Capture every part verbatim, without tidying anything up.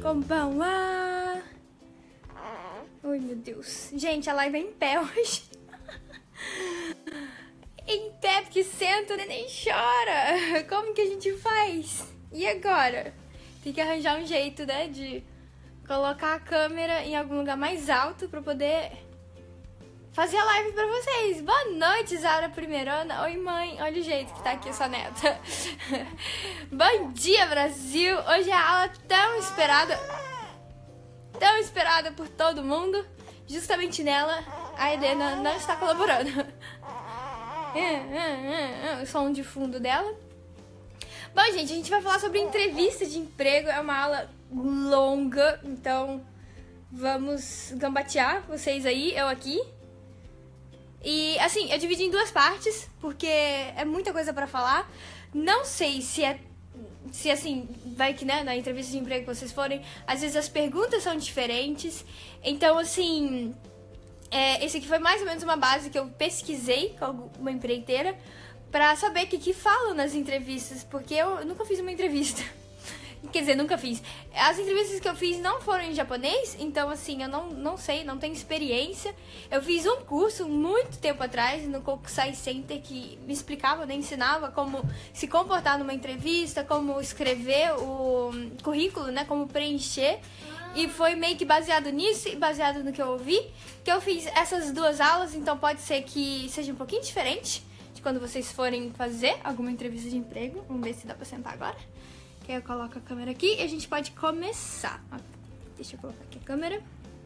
Konbanwa. Ai, meu Deus. Gente, a live é em pé hoje. Em pé, porque senta, o neném chora. Como que a gente faz? E agora? Tem que arranjar um jeito, né, de colocar a câmera em algum lugar mais alto pra poder fazer a live pra vocês. Boa noite, Zara Primeirona. Oi, mãe. Olha o jeito que tá aqui sua neta. Bom dia, Brasil. Hoje é a aula tão esperada, tão esperada por todo mundo. Justamente nela, a Helena não está colaborando. O som de fundo dela. Bom, gente, a gente vai falar sobre entrevista de emprego. É uma aula longa, então vamos gambatear vocês aí, eu aqui. E, assim, eu dividi em duas partes, porque é muita coisa pra falar. Não sei se é, se assim, vai que, né, na entrevista de emprego que vocês forem, às vezes as perguntas são diferentes. Então, assim, é, esse aqui foi mais ou menos uma base que eu pesquisei com uma empreiteira pra saber o que, que falam nas entrevistas, porque eu nunca fiz uma entrevista. Quer dizer, nunca fiz. As entrevistas que eu fiz não foram em japonês, então, assim, eu não, não sei, não tenho experiência. Eu fiz um curso muito tempo atrás no Kokusai Center que me explicava, né, ensinava como se comportar numa entrevista, como escrever o currículo, né, como preencher. E foi meio que baseado nisso e baseado no que eu ouvi, que eu fiz essas duas aulas, então pode ser que seja um pouquinho diferente de quando vocês forem fazer alguma entrevista de emprego. Vamos ver se dá pra sentar agora. Que aí eu coloco a câmera aqui e a gente pode começar. Deixa eu colocar aqui a câmera.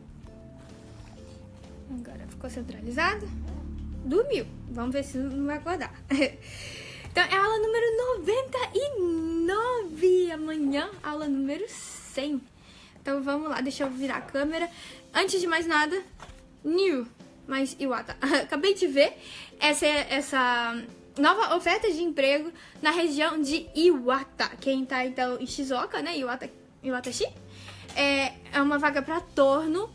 Agora ficou centralizado. Dormiu. Vamos ver se não vai acordar. Então é a aula número noventa e nove. Amanhã, aula número cem. Então vamos lá, deixa eu virar a câmera. Antes de mais nada, new, mas Iwata. Acabei de ver essa, essa nova oferta de emprego na região de Iwata. Quem tá, então, em Shizuoka, né? Iwata, Iwatashi. É, é uma vaga pra Torno,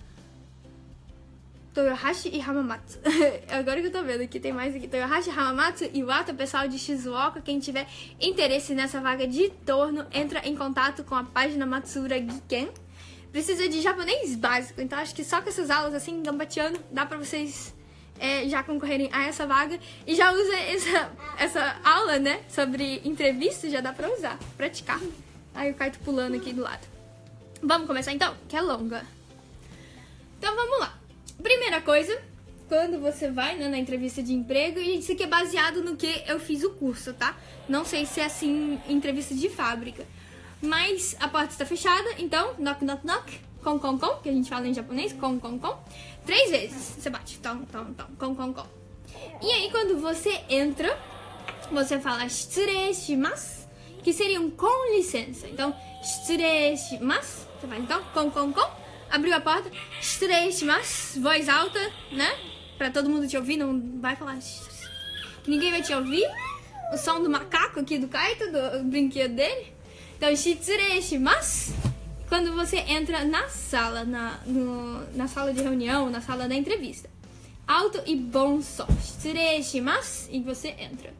Toyohashi e Hamamatsu. Agora que eu tô vendo aqui, tem mais aqui. Toyohashi, Hamamatsu, Iwata, pessoal de Shizuoka. Quem tiver interesse nessa vaga de Torno, entra em contato com a página Matsura Giken. Precisa de japonês básico, então acho que só com essas aulas, assim, gambateando, dá pra vocês É, já concorrerem a essa vaga. E já usa essa, essa aula, né, sobre entrevista, já dá pra usar, praticar. Aí o Kaito pulando aqui do lado. Vamos começar então, que é longa. Então vamos lá. Primeira coisa, quando você vai, né, na entrevista de emprego, e isso aqui é baseado no que eu fiz o curso, tá? Não sei se é assim, entrevista de fábrica. Mas a porta está fechada, então, knock, knock, knock, com, com, com, que a gente fala em japonês, com, com, com. Três vezes você bate, tom, tom, tom, com, com, com. E aí, quando você entra, você fala shitsurei shimasu, que seria um com licença. Então, shitsurei shimasu, você faz então, com, com, com. Abriu a porta, shitsurei shimasu, voz alta, né? Pra todo mundo te ouvir, não vai falar que ninguém vai te ouvir. O som do macaco aqui do Kaito, do brinquedo dele. Então, shitsurei shimasu. Quando você entra na sala, na, no, na sala de reunião, na sala da entrevista. Alto e bom som. Shitsurei shimasu. E você entra.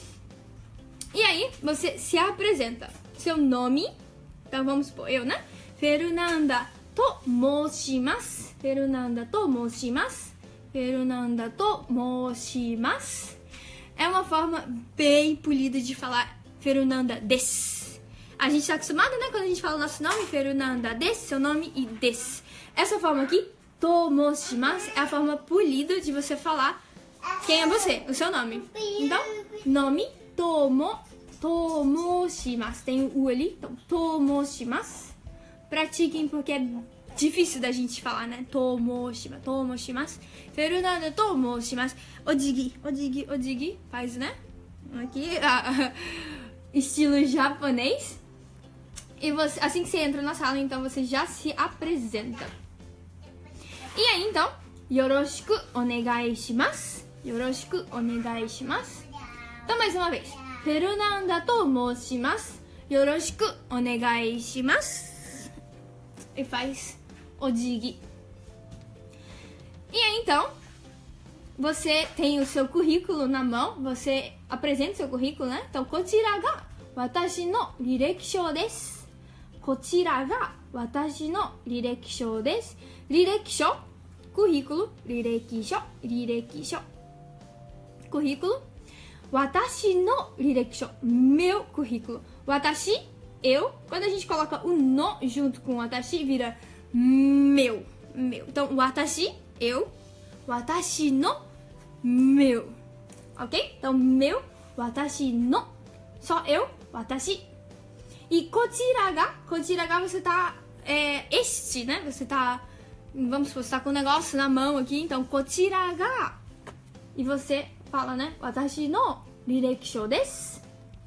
E aí, você se apresenta. Seu nome. Então, vamos supor, eu, né? Fernanda to moshimasu. Fernanda to moshimasu. Fernanda to moshimasu. É uma forma bem polida de falar Fernanda desu. A gente tá acostumado, né? Quando a gente fala o nosso nome, Fernanda desu, seu nome e desu. Essa forma aqui, tomoshimasu, é a forma polida de você falar quem é você, o seu nome. Então, nome, tomo, tomoshimasu. Tem o U ali, então, tomoshimasu. Pratiquem porque é difícil da gente falar, né? Tomoshimasu, tomoshimasu. Fernanda tomoshimasu. Odigi, odigi, odigi. Faz, né? Aqui, a, a, estilo japonês. E você, assim que você entra na sala, então você já se apresenta. E aí, então, yoroshiku onegai shimasu. Yoroshiku onegai shimasu. Então, mais uma vez. Fernanda to moshimasu. Yoroshiku onegai shimasu. E faz odigi. E aí, então, você tem o seu currículo na mão. Você apresenta o seu currículo, né? Então, kochira ga watashi no rirekishou desu. こちらが私の履歴書です。履歴書 currículo 履歴書履歴書 currículo 私の履歴書 meu currículo 私 eu quando a gente coloca o no junto com watashi vira meu meu então watashi eu watashi no meu ok então meu watashi no só eu watashi e kochira ga kochira ga você tá é, este né você tá vamos supor, você tá com um negócio na mão aqui, então, kochira ga. E você fala, né? Watashi no rirekishou desu.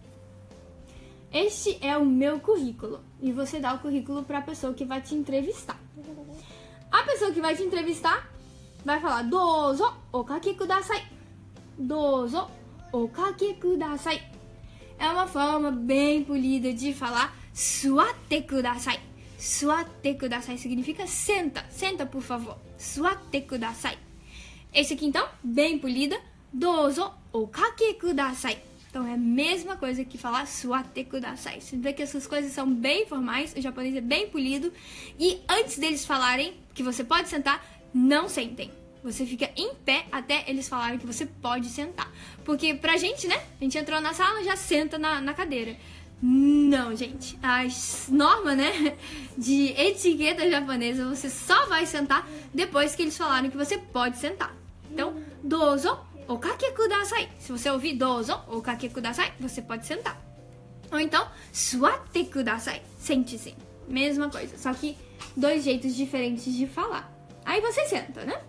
Este é o meu currículo. E você dá o currículo pra pessoa que vai te entrevistar. A pessoa que vai te entrevistar vai falar, dozo okake kudasai. Dozo okake kudasai. É uma forma bem polida de falar suatte kudasai. Suatte kudasai significa senta, senta por favor. Suatte kudasai. Esse aqui então, bem polida, dozo okake kudasai. Então é a mesma coisa que falar suatte kudasai. Você vê que essas coisas são bem formais, o japonês é bem polido. E antes deles falarem que você pode sentar, não sentem. Você fica em pé até eles falarem que você pode sentar. Porque pra gente, né, a gente entrou na sala, já senta na, na cadeira. Não, gente, a norma, né, de etiqueta japonesa, você só vai sentar depois que eles falaram que você pode sentar. Então, dozo okake kudasai. Se você ouvir dozo okake kudasai, você pode sentar. Ou então, suatte kudasai. Sente-se. Mesma coisa, só que dois jeitos diferentes de falar. Aí você senta, né?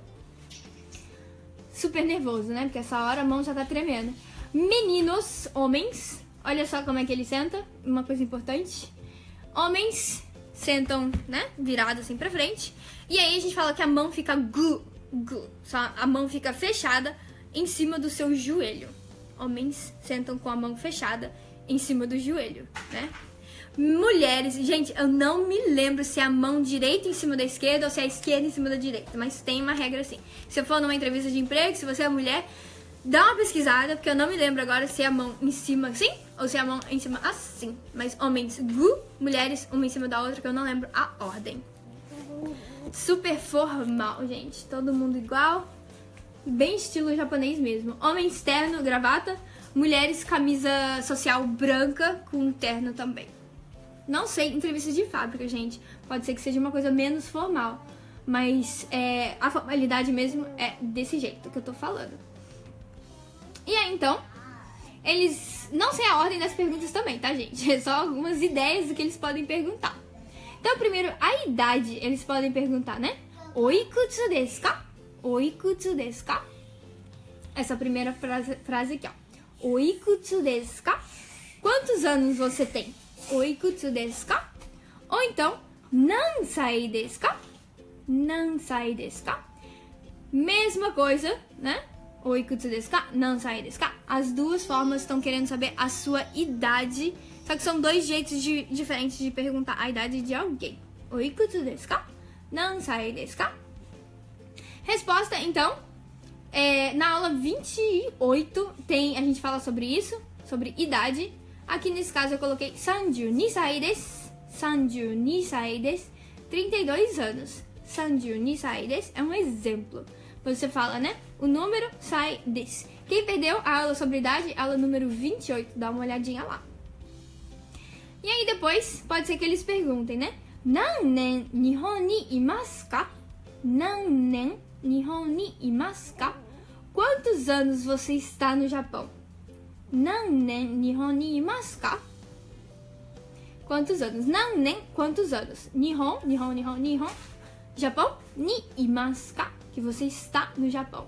Super nervoso, né? Porque essa hora a mão já tá tremendo. Meninos, homens... Olha só como é que ele senta, uma coisa importante. Homens sentam, né, virado assim pra frente. E aí a gente fala que a mão fica gu, gu. Só a mão fica fechada em cima do seu joelho. Homens sentam com a mão fechada em cima do joelho, né? Mulheres, gente, eu não me lembro se é a mão direita em cima da esquerda ou se é a esquerda em cima da direita. Mas tem uma regra assim. Se eu for numa entrevista de emprego, se você é mulher... Dá uma pesquisada, porque eu não me lembro agora se é a mão em cima assim ou se é a mão em cima assim. Mas homens gu, mulheres uma em cima da outra, que eu não lembro a ordem. Super formal, gente. Todo mundo igual. Bem estilo japonês mesmo. Homens terno, gravata. Mulheres camisa social branca com terno também. Não sei, entrevista de fábrica, gente. Pode ser que seja uma coisa menos formal. Mas é, a formalidade mesmo é desse jeito que eu tô falando. E aí, então, eles... Não sei a ordem das perguntas também, tá, gente? É só algumas ideias do que eles podem perguntar. Então, primeiro, a idade, eles podem perguntar, né? Oikutsu desu ka? Oikutsu desu ka? Essa primeira frase, frase aqui, ó. Oikutsu desu ka? Quantos anos você tem? Oikutsu desu ka? Ou então, nansai desu ka? Nansai desu ka? Mesma coisa, né? Oikutsu desu ka? Nansai desu ka? As duas formas estão querendo saber a sua idade, só que são dois jeitos de, diferentes de perguntar a idade de alguém. Oikutsu desu ka? Nansai desu ka? Resposta, então, é, na aula vinte e oito tem, a gente fala sobre isso, sobre idade. Aqui nesse caso eu coloquei sanju-ni sai desu. Sanju-ni sai desu. trinta e dois anos. Sanju-ni sai desu é um exemplo. Você fala, né? O número sai desse. Quem perdeu a aula sobre idade, aula número vinte e oito, dá uma olhadinha lá. E aí depois, pode ser que eles perguntem, né? Nannen Nihon ni imasu ka? Nannen Nihon ni imasu ka? Quantos anos você está no Japão? Nannen Nihon ni imasu ka? Quantos anos? Nannen, quantos anos? Nihon, Nihon, Nihon, Nihon. Japão? Ni imasu ka? Que você está no Japão.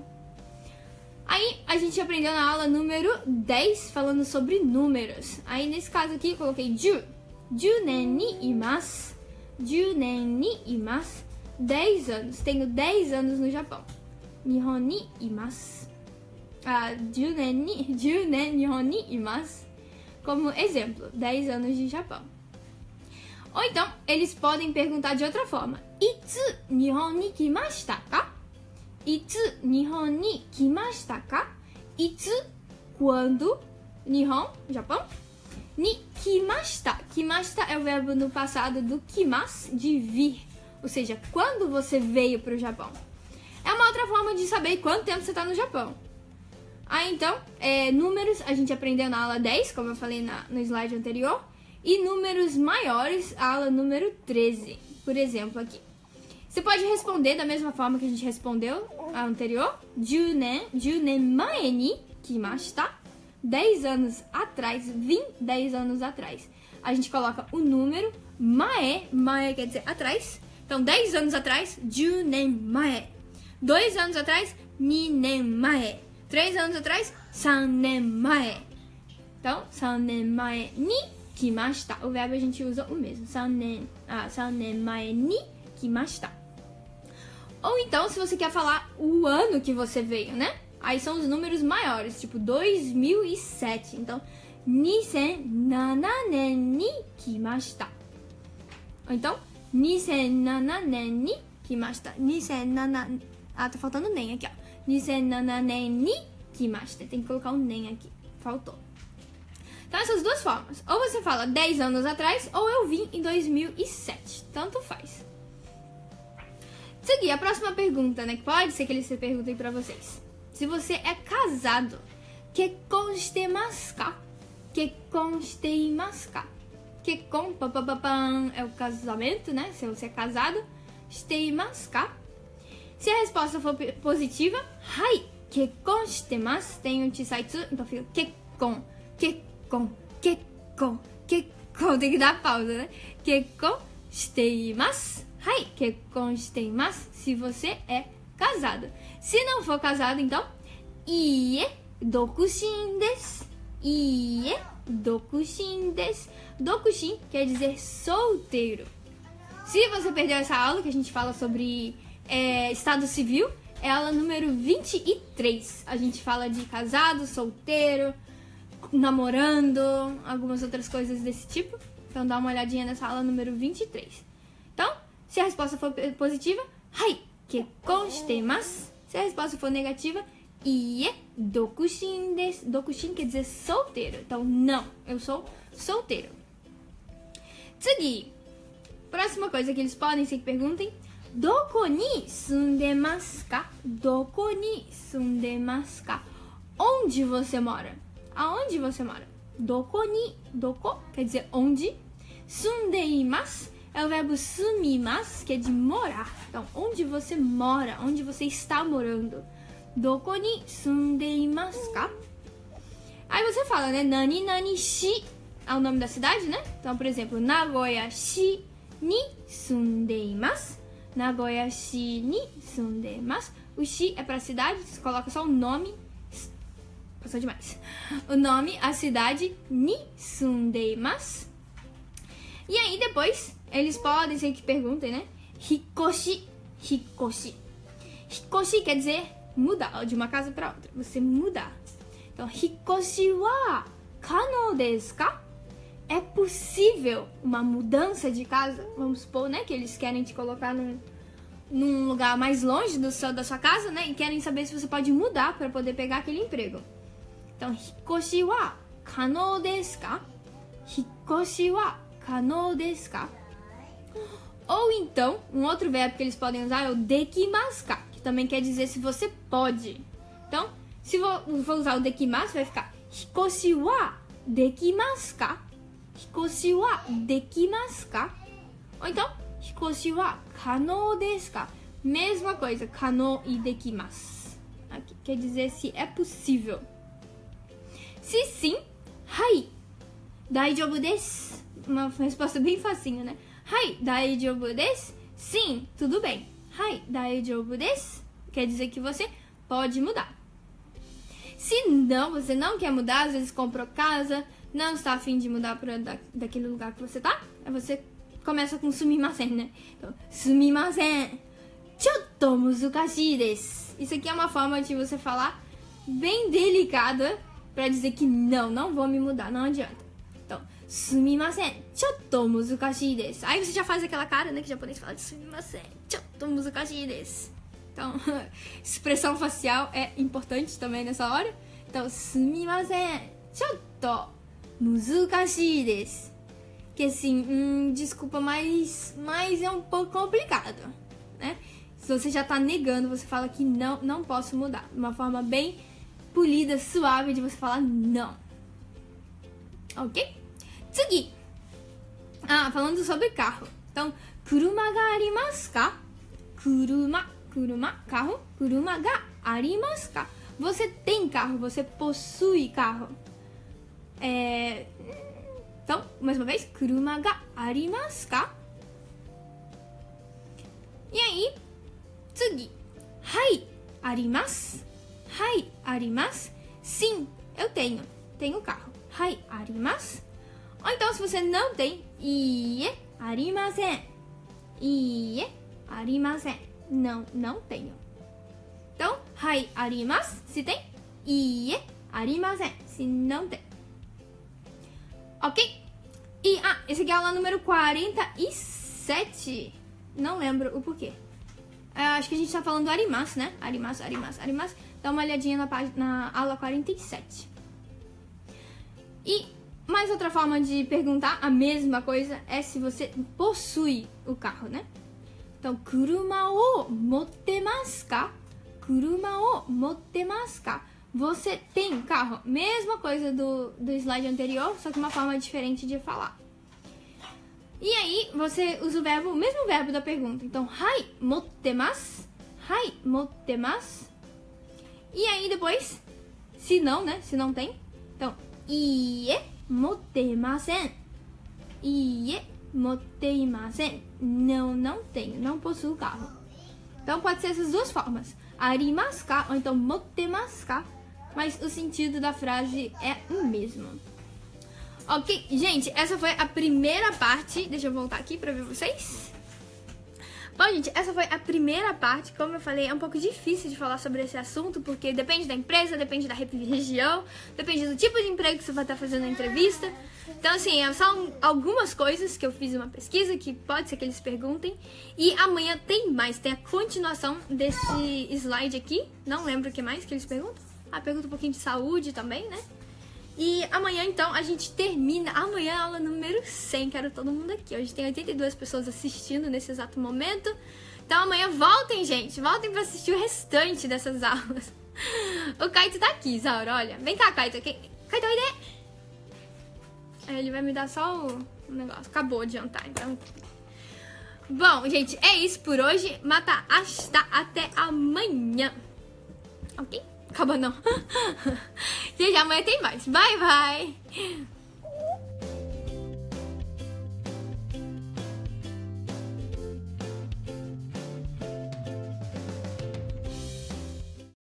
Aí a gente aprendeu na aula número dez falando sobre números. Aí nesse caso aqui eu coloquei ju. Junen ni imasu. Junen ni imasu. dez anos. Tenho dez anos no Japão. Nihon ni imasu. Ah, junen ni, junen nihon ni imasu. Como exemplo, dez anos de Japão. Ou então, eles podem perguntar de outra forma. Itsu Nihon ni kimashita ka? Itsu Nihon ni kimashita ka? Itsu, quando? Nihon, Japão. Ni kimashita. Kimashita é o verbo no passado do kimas, de vir. Ou seja, quando você veio para o Japão. É uma outra forma de saber quanto tempo você está no Japão. Ah, então, é, números a gente aprendeu na aula dez, como eu falei na, no slide anterior. E números maiores, a aula número treze. Por exemplo, aqui. Você pode responder da mesma forma que a gente respondeu a anterior. Junen, junen mae ni kimashita. dez anos atrás, vim dez anos atrás. A gente coloca o número, mae, mae quer dizer atrás. Então, dez anos atrás, junen mae. dois anos atrás, ninen mae. três anos atrás, sannen mae. Então, sannen mae ni kimashita. O verbo a gente usa o mesmo. Sannen, ah, sannen mae ni kimashita. Ou então, se você quer falar o ano que você veio, né? Aí são os números maiores, tipo dois mil e sete. Então, nisen nen ni kimashita. Ou então, nisen nen ni kimashita. nisen Ah, tá faltando nem aqui, ó. nisen nen ni kimashita. Tem que colocar um nem aqui. Faltou. Então, essas duas formas. Ou você fala dez anos atrás, ou eu vim em dois mil e sete. Tanto faz. Seguir, a próxima pergunta, né? Pode ser que eles se perguntem pra vocês. Se você é casado, kekkon shitemasu ka? Kekkon shiteimasu ka? Kekkon, papapapam, é o casamento, né? Se você é casado, shiteimasu ka? Se a resposta for positiva, hai, kekkon shitemasu, tem um chisaitsu, então fica kekkon, kekkon, kekkon, kekkon, tem que dar pausa, né? Kekkon shiteimasu, hai, kekkon shiteimasu, se você é casado. Se não for casado, então, iie dokushin desu. Iie dokushin desu. Dokushin quer dizer solteiro. Se você perdeu essa aula que a gente fala sobre é, estado civil, é a aula número vinte e três. A gente fala de casado, solteiro, namorando, algumas outras coisas desse tipo. Então dá uma olhadinha nessa aula número vinte e três. Então, se a resposta for positiva, hai, kekkon shitemasu. Se a resposta for negativa, iie dokushin desu. Dokushin quer dizer solteiro. Então, não, eu sou solteiro. Tsugi. Próxima coisa que eles podem ser que perguntem. Doko ni sundemasu ka? Doko ni sundemasu ka? Onde você mora? Aonde você mora? Doko ni. Doko quer dizer onde. Sundeimasu é o verbo sumimasu, que é de morar. Então, onde você mora, onde você está morando. Doko ni sundeimasu ka? Aí você fala, né? Nani nani shi é o nome da cidade, né? Então, por exemplo, Nagoya shi ni sundeimasu. Nagoya shi ni sundeimasu. O shi é pra cidade, você coloca só o nome. Passou demais. O nome, a cidade, ni sundeimasu. E aí, depois, eles podem ser que perguntem, né? Hikoshi, hikoshi. Hikoshi quer dizer mudar, de uma casa para outra. Você mudar. Então, hikoshi wa kano desu ka? É possível uma mudança de casa? Vamos supor, né? Que eles querem te colocar num, num lugar mais longe do seu, da sua casa, né? E querem saber se você pode mudar para poder pegar aquele emprego. Então, hikoshi wa kano desu ka? Hikoshi wa kano desu ka? Ou então, um outro verbo que eles podem usar é o dekimasu ka, que também quer dizer se você pode. Então, se eu for usar o dekimasu, vai ficar hikoshi wa dekimasu ka? Hikoshi wa dekimasu ka? Ou então, hikoshi wa kano desu ka? Mesma coisa, kano e dekimasu. Aqui quer dizer se é possível. Se sim, hai, daijoubu desu. Uma resposta bem facinho, né? Hai, daijoubu desu? Sim, tudo bem. Hai, daijoubu desu? Quer dizer que você pode mudar. Se não, você não quer mudar, às vezes comprou casa, não está a fim de mudar para da, daquele lugar que você tá, aí você começa com sumimasen, né? Então, sumimasen, chotto muzukashii desu. Isso aqui é uma forma de você falar bem delicada para dizer que não, não vou me mudar, não adianta. Então, sumimasen, chotto muzukashii desu. Aí você já faz aquela cara, né, que o japonês fala de sumimasen, chotto muzukashii desu. Então, expressão facial é importante também nessa hora. Então, sumimasen, chotto Muzukashii desu. Que assim, hum, desculpa, mas, mas é um pouco complicado, né? Se você já tá negando, você fala que não, não posso mudar. Uma forma bem polida, suave de você falar não. Ok? Tsugi. Ah, falando sobre carro. Então, kuruma ga arimasu ka? Kuruma, kuruma, carro. Kuruma ga arimasu ka? Você tem carro, você possui carro. É... Então, mais uma vez, kuruma ga arimasu ka? E aí, tsugi. Hai, arimasu. Hai, arimasu. Sim, eu tenho. Tenho carro. Hai, arimasu. Ou então, se você não tem, iie, arimasen. Iie, arimasen. Não, não tenho. Então, hai, arimasu. Se tem, iie, arimasen. Se não tem. Ok? E, ah, esse aqui é a aula número quarenta e sete. Não lembro o porquê. É, acho que a gente tá falando do arimasu, né? Arimasu, arimasu, arimasu. Dá uma olhadinha na, página, na aula quarenta e sete. E mais outra forma de perguntar a mesma coisa é se você possui o carro, né? Então, kuruma o mottemasu ka? Kuruma o mottemasu ka? Você tem carro? Mesma coisa do, do slide anterior, só que uma forma diferente de falar. E aí, você usa o verbo, o mesmo verbo da pergunta. Então, hai, mottemasu. Hai, mottemasu. E aí, depois, se não, né? Se não tem. Então, iie, mottemasen. Iie, motteimasen. Não, não tenho. Não possuo carro. Então, pode ser essas duas formas. Arimasu ka, ou então mottemasu ka. Mas o sentido da frase é o mesmo. Ok, gente, essa foi a primeira parte. Deixa eu voltar aqui pra ver vocês. Bom, gente, essa foi a primeira parte. Como eu falei, é um pouco difícil de falar sobre esse assunto, porque depende da empresa, depende da região, depende do tipo de emprego que você vai estar fazendo na entrevista. Então, assim, são algumas coisas que eu fiz uma pesquisa, que pode ser que eles perguntem. E amanhã tem mais, tem a continuação desse slide aqui. Não lembro o que mais que eles perguntam. Ah, pergunta um pouquinho de saúde também, né? E amanhã, então, a gente termina. Amanhã é a aula número cem. Quero todo mundo aqui. Hoje tem oitenta e duas pessoas assistindo nesse exato momento. Então, amanhã voltem, gente. Voltem pra assistir o restante dessas aulas. O Kaito tá aqui, Zaura. Olha. Vem cá, Kaito. Kaito, ideia. Ele vai me dar só o negócio. Acabou de jantar, então. Bom, gente, é isso por hoje. Mata hasta até amanhã. Ok? Acaba não. Gente, amanhã tem mais. Bye, bye.